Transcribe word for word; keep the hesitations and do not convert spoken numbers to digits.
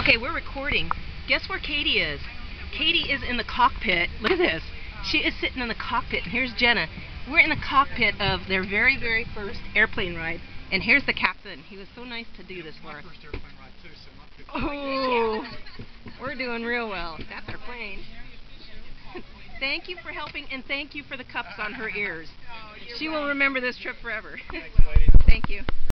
Okay, we're recording. Guess where Katie is? Katie is in the cockpit. Look at this. She is sitting in the cockpit, and here's Jenna. We're in the cockpit of their very, very first airplane ride, and here's the captain. He was so nice to do this for us. My first airplane ride too, so not good. Oh, we're doing real well. That's our plane. Thank you for helping, and thank you for the cups on her ears. She will remember this trip forever. Thank you.